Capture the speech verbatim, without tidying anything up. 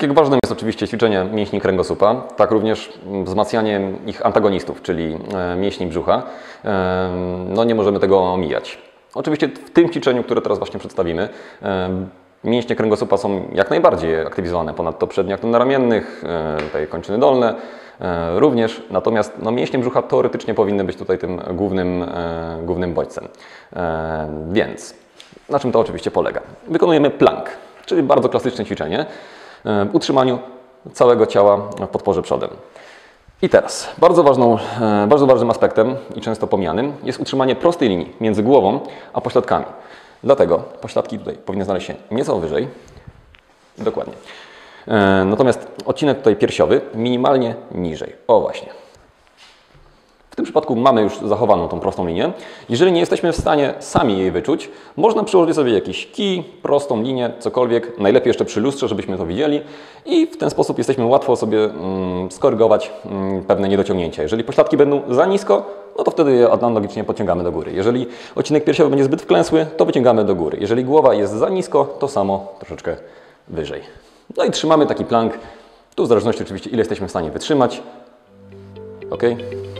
jak ważnym jest oczywiście ćwiczenie mięśni kręgosłupa, tak również wzmacnianie ich antagonistów, czyli mięśni brzucha. No nie możemy tego omijać. Oczywiście w tym ćwiczeniu, które teraz właśnie przedstawimy, mięśnie kręgosłupa są jak najbardziej aktywizowane, ponadto przednie ramiennych, tutaj kończyny dolne również, natomiast no, mięśnie brzucha teoretycznie powinny być tutaj tym głównym, głównym bodźcem. Więc na czym to oczywiście polega? Wykonujemy plank, czyli bardzo klasyczne ćwiczenie w utrzymaniu całego ciała w podporze przodem. I teraz bardzo, ważną, bardzo ważnym aspektem i często pomijanym jest utrzymanie prostej linii między głową a pośladkami. Dlatego pośladki tutaj powinny znaleźć się nieco wyżej. Dokładnie. Natomiast odcinek tutaj piersiowy minimalnie niżej. O właśnie. W tym przypadku mamy już zachowaną tą prostą linię. Jeżeli nie jesteśmy w stanie sami jej wyczuć, można przyłożyć sobie jakiś kij, prostą linię, cokolwiek, najlepiej jeszcze przy lustrze, żebyśmy to widzieli i w ten sposób jesteśmy łatwo sobie mm, skorygować mm, pewne niedociągnięcia. Jeżeli pośladki będą za nisko, no to wtedy je analogicznie podciągamy do góry. Jeżeli odcinek piersiowy będzie zbyt wklęsły, to wyciągamy do góry. Jeżeli głowa jest za nisko, to samo troszeczkę wyżej. No i trzymamy taki plank, tu w zależności oczywiście ile jesteśmy w stanie wytrzymać. Ok?